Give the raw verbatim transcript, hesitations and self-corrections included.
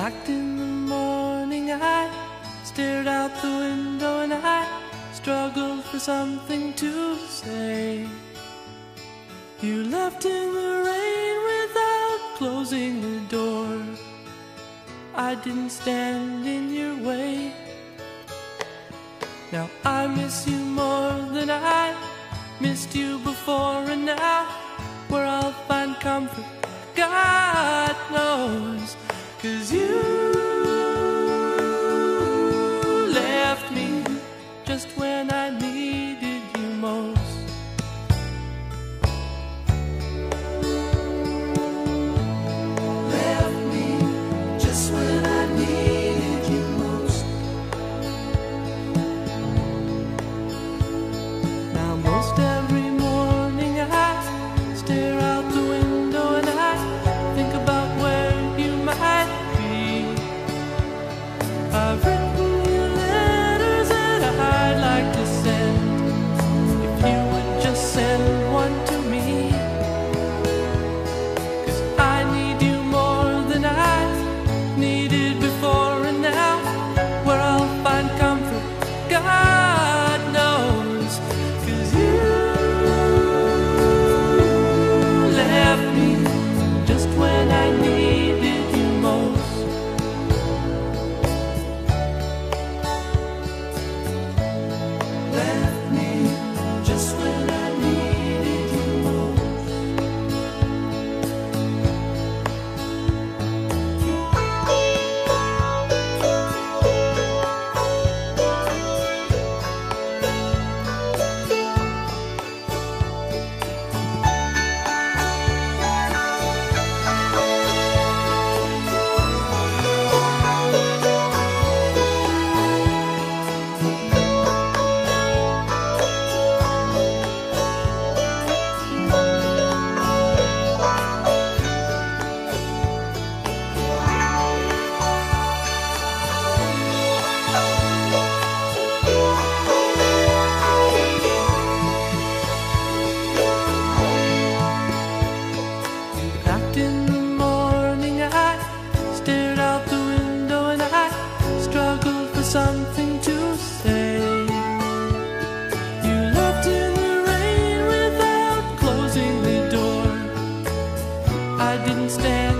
packed in the morning, I stared out the window and I struggled for something to say. You left in the rain without closing the door. I didn't stand in your way. Now I miss you more than I missed you before, and now where I'll find comfort, God knows. 'Cause you left me just when I needed you most. Left me just when I needed you most. Now most every morning I stare out the window and I think about where you might be. I've written you letters that I'd like to send, if you would just send one to me. 'Cause I need you more than I needed before, and now where I'll find comfort, God knows. 'Cause you left me just when I needed you most. Left me just when I needed you most. Packed in the morning, I stared out the window and I struggled for something to say. You left in the rain without closing the door. I didn't stand